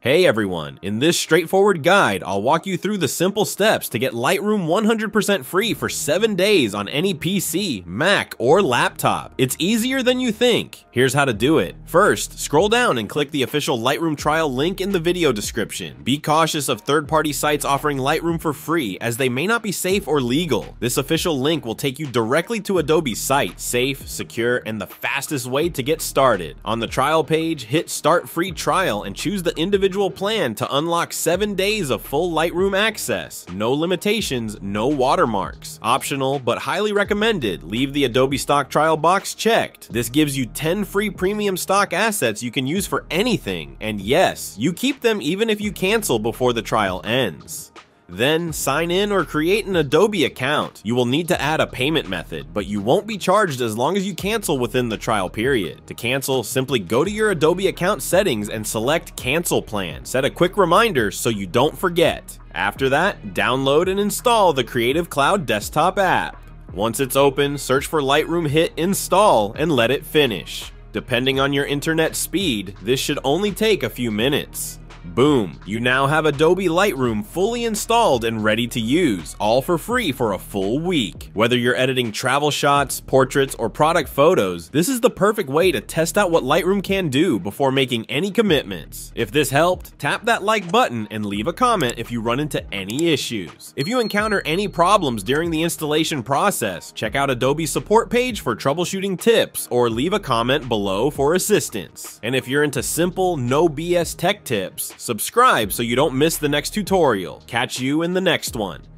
Hey everyone, in this straightforward guide, I'll walk you through the simple steps to get Lightroom 100% free for 7 days on any PC, Mac, or laptop. It's easier than you think. Here's how to do it. First, scroll down and click the official Lightroom trial link in the video description. Be cautious of third-party sites offering Lightroom for free, as they may not be safe or legal. This official link will take you directly to Adobe's site, safe, secure, and the fastest way to get started. On the trial page, hit Start Free Trial and choose the individual plan to unlock 7 days of full Lightroom access. No limitations, no watermarks. Optional, but highly recommended, leave the Adobe stock trial box checked. This gives you 10 free premium stock assets you can use for anything. And yes, you keep them even if you cancel before the trial ends. Then, sign in or create an Adobe account. You will need to add a payment method, but you won't be charged as long as you cancel within the trial period. To cancel, simply go to your Adobe account settings and select Cancel Plan. Set a quick reminder so you don't forget. After that, download and install the Creative Cloud desktop app. Once it's open, search for Lightroom, hit Install, and let it finish. Depending on your internet speed, this should only take a few minutes. Boom, you now have Adobe Lightroom fully installed and ready to use, all for free for a full week. Whether you're editing travel shots, portraits, or product photos, this is the perfect way to test out what Lightroom can do before making any commitments. If this helped, tap that like button and leave a comment if you run into any issues. If you encounter any problems during the installation process, check out Adobe's support page for troubleshooting tips or leave a comment below for assistance. And if you're into simple, no BS tech tips, subscribe so you don't miss the next tutorial. Catch you in the next one.